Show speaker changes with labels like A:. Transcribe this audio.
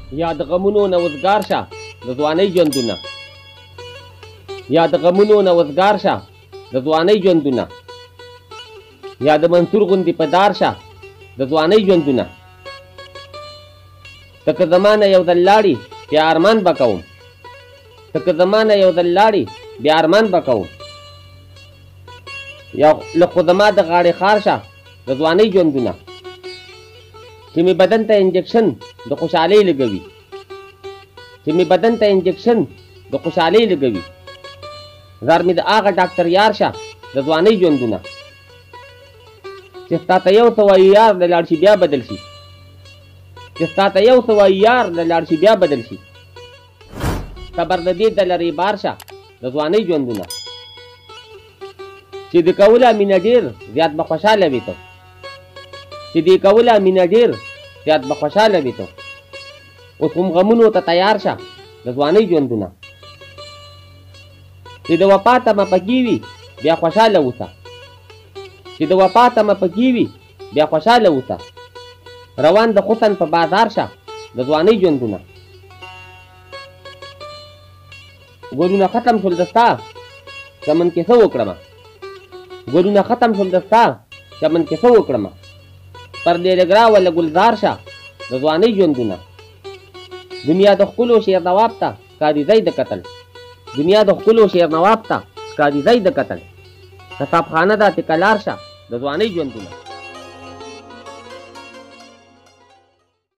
A: یا د غمونو نه وزګار شه د ځوانۍ ژوندونه یا د غمونو نه وزګار شه د ځوانۍ ژوندونه یا د منصور غوندې په دار شه د ځوانۍ ژوندونه ته که زما نه یو ځل لاړې بیا ارمان به کوم ته که زما نه یو ځل لاړې بیا ارمان به کوم یا لږ خو زما د غاړې خار شه د ځوانۍ ژوندونه چې مې بدن ته انجکشن د خوشحالۍ لګوي چې مې بدن ته انجکشن د خوشحالۍ لګوي زار مې د هغه ډاکټر یار شه د ځوانۍ ژوندونه چې ستا ته یو څه وایي یار د لاړ شي بیا بدل شي چې ستا ته یو څه وایي یار د لاړ شي بیا بدل شي صبر د دې د لرې بار شه د ځوانۍ ژوندونه چې د کوله مینه ډېر زیات به خوشحاله وي ته چې دې کوله مینه ډېر زیات به خوشحاله وي ته اوس هم غمونو ته تیار شه د ځوانۍ ژوندونه چې د وفا تمه پکې وي بیا خوشحاله اوسه چې د وفا تمه پکې وي بیا خوشحاله اوسه روان د حسن په بازار شه د ځوانۍ ژوندونه ګلونه ختم شول د ستا چمن کې څه وکړمه ګلونه ختم شول د ستا چمن کې څه وکړمه پر دې لګرا ولا ګلزار شه د ځوانۍ ژوندونه دنیا د ښکلو شعر نواب ته ښکاري ځای د قتل دنیا د ښکلو شعر نواب ته ښکاري ځای د قتل کتابخانه ده تکه لار شه د ځوانۍ ژوندونه